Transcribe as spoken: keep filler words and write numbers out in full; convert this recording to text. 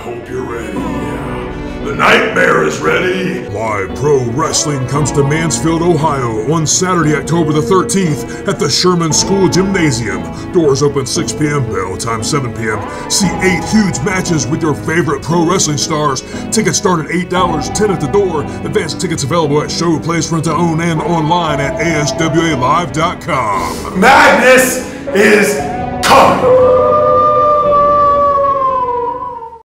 hope you're ready. The nightmare is ready. Live pro wrestling comes to Mansfield, Ohio on Saturday, October the thirteenth at the Sherman School Gymnasium. Doors open six p m, bell time seven p m See eight huge matches with your favorite pro wrestling stars. Tickets start at eight dollars, ten dollars at the door. Advanced tickets available at Show Place Rent to Own and online at A S W A live dot com. Madness is coming.